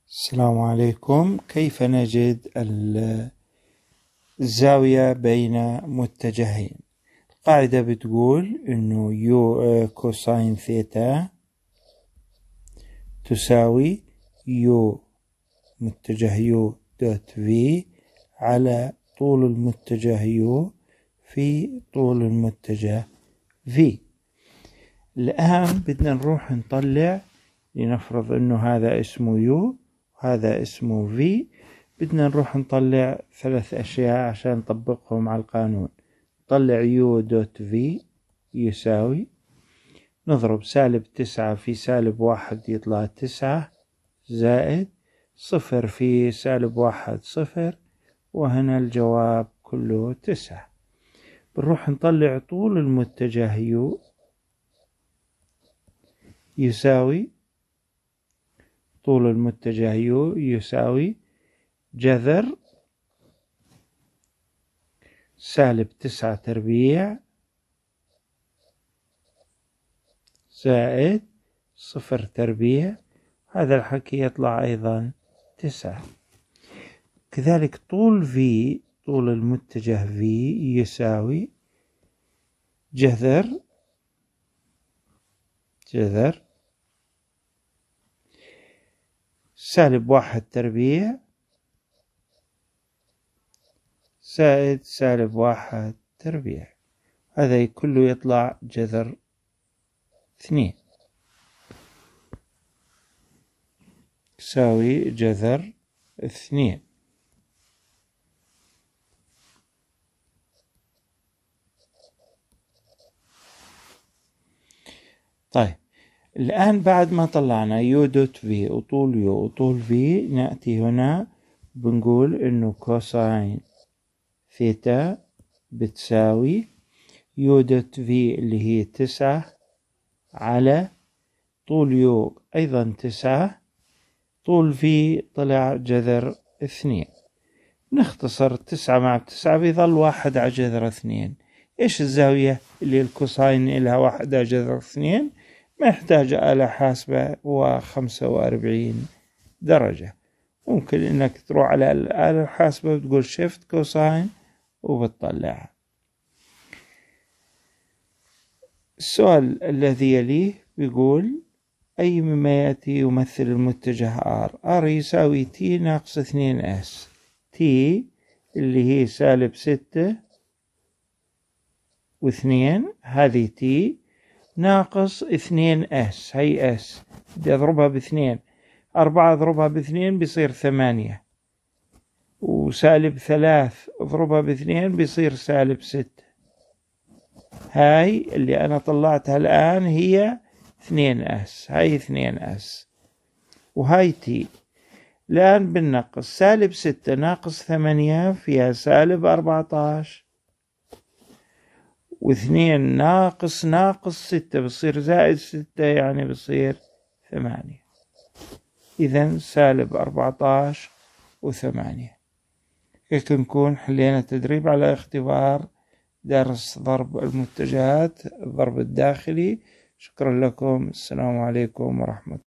السلام عليكم. كيف نجد الزاوية بين متجهين؟ القاعدة بتقول إنه يو كوساين ثيتا تساوي يو متجه يو دوت في على طول المتجه يو في طول المتجه في. الآن بدنا نروح نطلع، لنفرض إنه هذا اسمه يو وهذا اسمه في، بدنا نروح نطلع 3 أشياء عشان نطبقهم على القانون. نطلع يو دوت في يساوي، نضرب -9 في -1 يطلع 9 زائد 0 في -1 0، وهنا الجواب كله 9. بنروح نطلع طول المتجه يو يساوي، طول المتجه يو يساوي جذر -9 تربيع زائد 0 تربيع، هذا الحكي يطلع أيضا 9. كذلك طول في، طول المتجه في يساوي جذر -1 تربيع زائد -1 تربيع، هذا كله يطلع جذر 2 يساوي جذر 2. طيب الآن بعد ما طلعنا يو دوت في وطول يو وطول في، نأتي هنا بنقول إنه كوساين ثيتا بتساوي يو دوت في اللي هي 9 على طول يو أيضا 9، طول في طلع جذر 2. نختصر 9 مع 9 بيظل 1 على جذر 2. إيش الزاوية اللي الكوساين إلها 1 على جذر 2؟ ما يحتاج آلة حاسبة، و45 درجة. ممكن إنك تروح على الآلة الحاسبة وتقول شيفت كوساين وبتطلعها. السؤال الذي يليه بيقول أي مما يأتي يمثل المتجه R يساوي T ناقص 2S. T اللي هي -6 و2، هذه T ناقص 2S، هي S بدي أضربها ب2، 4 أضربها ب2 بيصير 8، و3 أضربها ب2 بيصير -6. هاي اللي أنا طلعتها الآن هي 2S، هاي 2S، وهاي T. الآن بننقص -6 ناقص 8 فيها -14، و2 ناقص 6 بصير زائد 6، يعني بصير 8. إذن -14 و8. هيك نكون حلينا تدريب على اختبار درس ضرب المتجهات، الضرب الداخلي. شكرا لكم. السلام عليكم ورحمة الله.